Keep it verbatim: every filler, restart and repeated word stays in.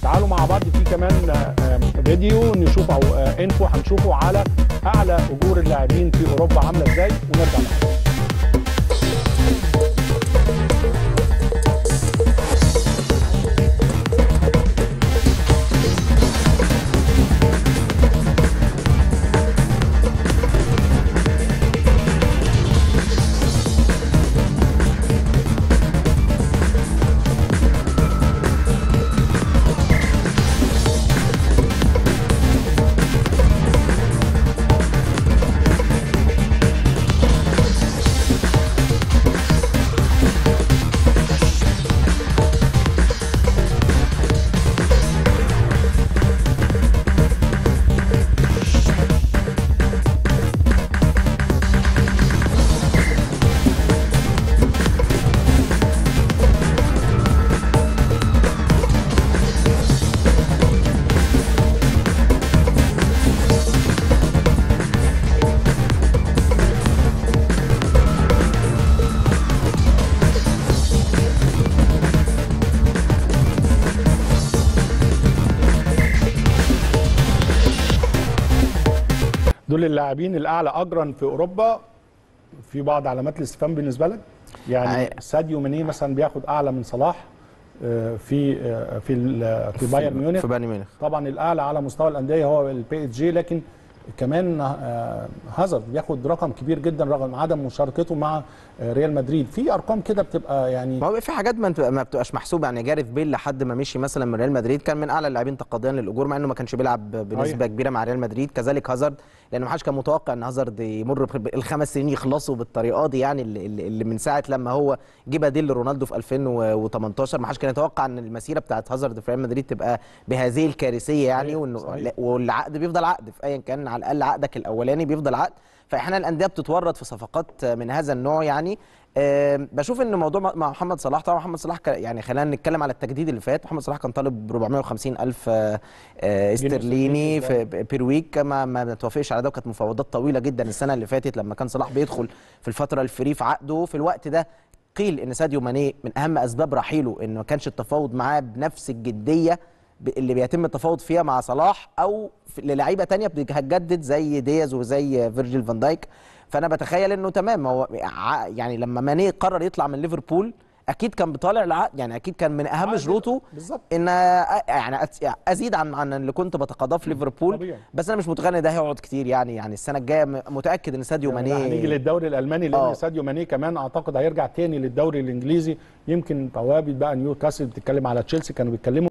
تعالوا مع بعض في كمان فيديو نشوف او انفو هنشوفه على اعلى اجور اللاعبين في اوروبا عامله ازاي ونرجع لها. دول اللاعبين الاعلى اجرا في اوروبا. في بعض علامات الاستفهام بالنسبه لك؟ يعني ساديو ماني مثلا بياخد اعلى من صلاح في في في بايرن ميونخ، في بايرن ميونخ طبعا الاعلى على مستوى الانديه هو البي اس جي، لكن كمان هازارد بياخد رقم كبير جدا رغم عدم مشاركته مع ريال مدريد. في ارقام كده بتبقى يعني ما هو في حاجات ما بتبقاش محسوبه. يعني جاريث بيل لحد ما مشي مثلا من ريال مدريد كان من اعلى اللاعبين تقاضيا للاجور، مع انه ما كانش بيلعب بنسبه كبيره مع ريال مدريد. كذلك هازارد، لان ما حدش كان متوقع ان هازارد يمر الخمس سنين يخلصوا بالطريقه دي، يعني اللي, اللي من ساعه لما هو جه بديل لرونالدو في ألفين وتمنتاشر ما حدش كان يتوقع ان المسيره بتاعت هازارد في ريال مدريد تبقى بهذه الكارثيه يعني. وانه والعقد بيفضل عقد في ايا كان، على الاقل عقدك الاولاني بيفضل عقد. فاحيانا الانديه بتتورط في صفقات من هذا النوع يعني. أه بشوف ان موضوع مع محمد صلاح، طبعا محمد صلاح يعني خلينا نتكلم على التجديد اللي فات. محمد صلاح كان طالب أربعمائة وخمسين ألف أه استرليني في بير ويك، ما ما توافقش على ده، وكانت مفاوضات طويله جدا السنه اللي فاتت لما كان صلاح بيدخل في الفتره الفري في عقده. في الوقت ده قيل ان ساديو ماني من اهم اسباب رحيله انه ما كانش التفاوض معاه بنفس الجديه اللي بيتم التفاوض فيها مع صلاح او للاعيبه ثانيه هتجدد زي دياز وزي فيرجيل فان دايك. فانا بتخيل انه تمام، هو يعني لما ماني قرر يطلع من ليفربول اكيد كان بيطالع العقد، يعني اكيد كان من اهم شروطه ان يعني ازيد عن عن اللي كنت بتقاضاه في ليفربول طبيعي. بس انا مش متخيل ان ده هيقعد كتير يعني. يعني السنه الجايه متاكد ان ساديو ماني هنيجي للدوري الالماني، لان أوه. ساديو ماني كمان اعتقد هيرجع تاني للدوري الانجليزي. يمكن توابي بقى نيوكاسل بتتكلم على تشيلسي كانوا بيتكلموا